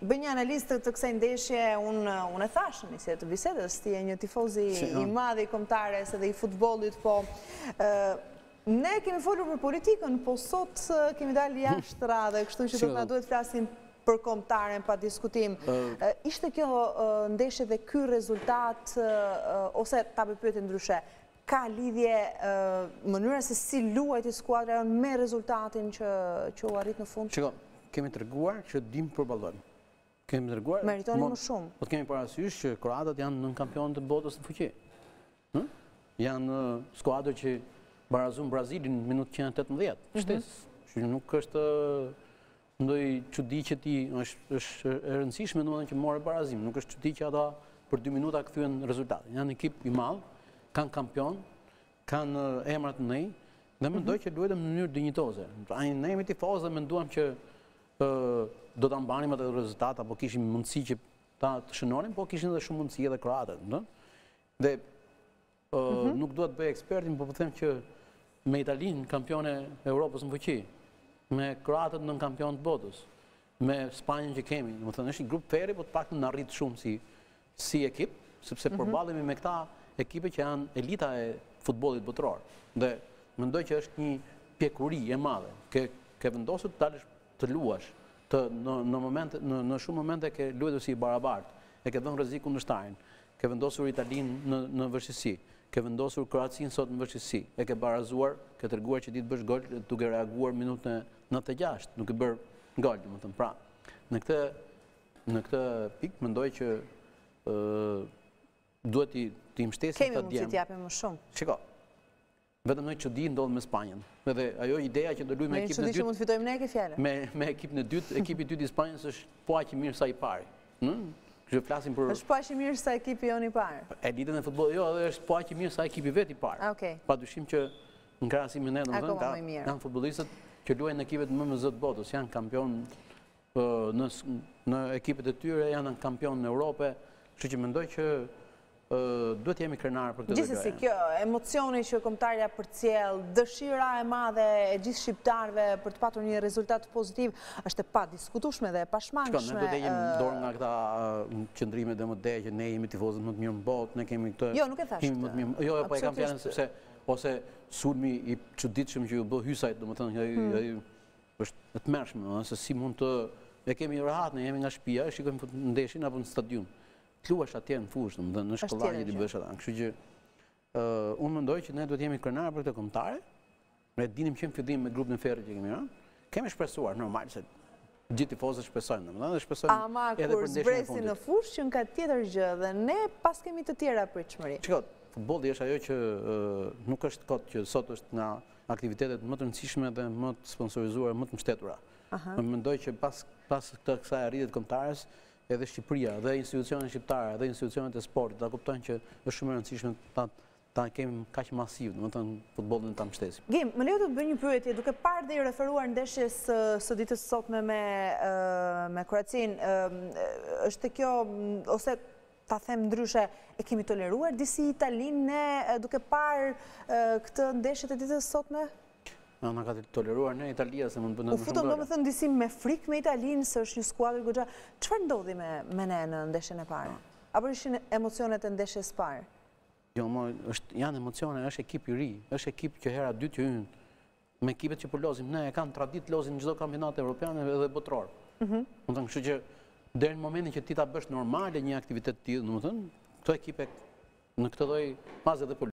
bëj një analistë të kësaj ndeshje, unë e thashë njëse të bisedës, ti e një tifozi i madh i kombëtares edhe i futbollit, po ne kemi folur për politikën, po sot kemi dalë jashtë radhe, kështu që do të na duhet flasim për kombëtaren pa diskutim. Ishte kjo ndeshje dhe ky rezultat, ose ta pyetje ndryshe, ka lidhje mënyra se si luajti skuadra me rezultatin që u arrit në fund? Shiko, kemi treguar që dim përballojmë. Kemi treguar meritoni më shumë. Po kemi parasysh që kroatët janë nën kampionët e botës në fuqi. Janë skuadër që barazon Brazilin në minutë 118, shtesë. Që nuk është ndoj çudi që ti është e rëndësishme domethënë që morë barazim, nuk është çudi që ata për 2 minuta kthyen rezultatin. Janë ekip i madh, kanë kampion, kanë emra të mëdhenj dhe mendoj që luajnë në mënyrë dinjitoze. Ne jemi tifozë dhe menduam që do ta mbanim atë rezultat apo kishim mundësi që ta të shënonim, po kishin edhe shumë mundësi edhe kroatët, Dhe nuk dua të bëj ekspertin, por po them që me Italinë kampione e Europës në fuqi, me kroatët nën kampion të botës, me Spanjën që kemi, domethënë është një grup ferri, po të paktën na rrit shumë si ekip, sepse përballemi me këta ekipe që janë elita e futbollit botëror. Dhe mendoj që është një pjekuri e madhe. Ke vendosur të dalësh të luash, në shumë momente ke luajtur si i barabartë, e ke dhënë rrezik kundërshtarin, ke vendosur Italinë në vështirësi, ke vendosur Kroacinë sot në vështirësi, e ke barazuar, ke treguar që ti të bësh gol duke reaguar minutën 96, duke bërë gol, domethënë. Pra, në këtë pikë mendoj që duhet t'i mbështesim të djemë. Kemi mundësi t'japim më shumë. Shiko, vetëm në çudi ndodh me Spanjën. Edhe ajo ideja që do luajmë me ekipin e dytë. Ne çudi që mund të fitojmë ne ke fjalë. Me ekipin e dytë, ekipi i dytë i Spanjës është po aq i mirë sa i pari. Që flasim për është po aq i mirë sa ekipi jon i parë. Elitën e futbollit, jo, edhe është po aq i mirë sa ekipi vet i parë. Padyshim që në krahasim me ne, domethënë, janë futbollistët që luajnë në ekipet më të botës, janë kampion në ekipet e tyre, janë kampion në Europë, kështu që mendoj që duhet jemi krenarë për këtë gjë. Gjithsesi, kjo emocioni që kombëtarja përcjell, dëshira e madhe e gjithë shqiptarëve për të patur një rezultat pozitiv, është e padiskutueshme dhe e pashmangshme. Ne do të heqim dorë nga këta qëndrime dhe modele që ne jemi tifozët më të mirë në botë, ne kemi këtë. Jo, nuk e thash. Jo, po e kam fjalën sepse ose sulmi i çuditshëm që u bë Hysajt, domethënë ai është e tmerrshme, se si mund të ne kemi rehat, ne jemi nga shtëpia, shikojmë ndeshin apo në stadium. Luash atje në fushë, domethënë në shkollë ti bësh atë. Kështu që unë mendoj që ne duhet jemi krenarë për këtë kombëtare. Ne dinim që në fillim me grupin e Ferrit që kemi rënë, kemi shpresuar normal se gjithë tifozët shpresojnë, domethënë dhe shpresojnë edhe për ndeshjen e fundit. Ama kur zbresin në fushë që ka tjetër gjë dhe ne pas kemi të tjera pritshmëri. Shikoj, futbolli është ajo që nuk është kot që sot është nga aktivitetet më të rëndësishme dhe më të sponsorizuara, më të mbështetura. Mendoj që pas kësaj arritjes kombëtares edhe Shqipëria dhe institucionet shqiptare dhe institucionet e sportit ta kuptojnë që është shumë e rëndësishme ta kemi kaq masiv, domethënë futbollin ta mbështesim. Gim, më lejo të bëj një pyetje, duke parë dhe i referuar ndeshjes së ditës sotme me Kroacinë, është kjo ose ta them ndryshe, e kemi toleruar disi Italinë ne duke parë këtë ndeshje të ditës sotme? Në ka toleruar në Italia se mund të bëndë shumë gërë. U futëm do më thënë disi me frikë me Italinë, se është një skuadër goxha. Çfarë ndodhi me ne në ndeshjen e parë? Apo ishin emocionet e ndeshjes parë? Jo, janë emocione, është ekip i ri, është ekip që hera dytë që ynë, me ekipet që përlozim, ne e kanë tradit lozim në çdo kampionat evropian edhe botror. Më thënë, kështu që deri në momentin që ti ta bësh normale një aktivitet të tillë, domethënë, këto ekipe në këtë lloj faze dhe